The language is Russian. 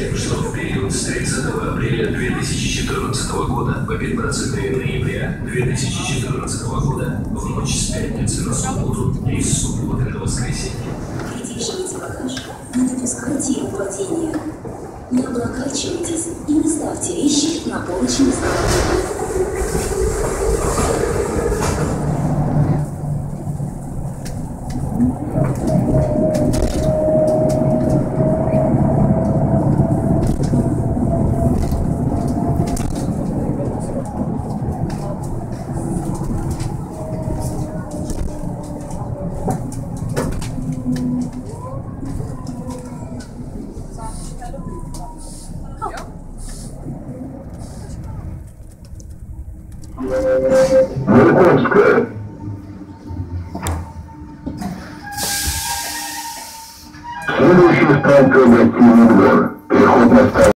Сообщаем, что в период с 30 апреля 2014 года по 15 ноября 2014 года в ночь с пятницы на субботу и с субботы на воскресенье. Придерживайте багаж, не допускайте его падения. Не облокачивайтесь и не ставьте вещи на полочный стол. Маяковская. Следующая станция — гостиный двор. Переход на станцию.